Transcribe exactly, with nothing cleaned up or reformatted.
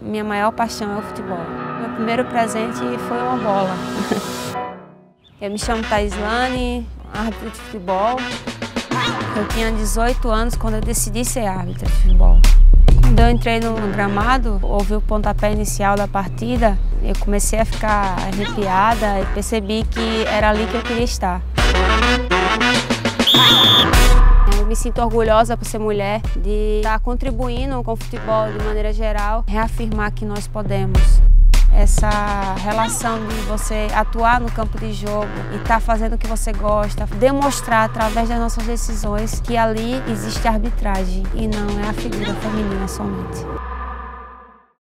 Minha maior paixão é o futebol. Meu primeiro presente foi uma bola. Eu me chamo Thaislane, árbitra de futebol. Eu tinha dezoito anos quando eu decidi ser árbitra de futebol. Quando eu entrei no gramado, ouvi o pontapé inicial da partida, eu comecei a ficar arrepiada e percebi que era ali que eu queria estar. Eu me sinto orgulhosa por ser mulher, de estar contribuindo com o futebol de maneira geral, reafirmar que nós podemos. Essa relação de você atuar no campo de jogo e estar fazendo o que você gosta, demonstrar através das nossas decisões que ali existe arbitragem e não é a figura feminina somente.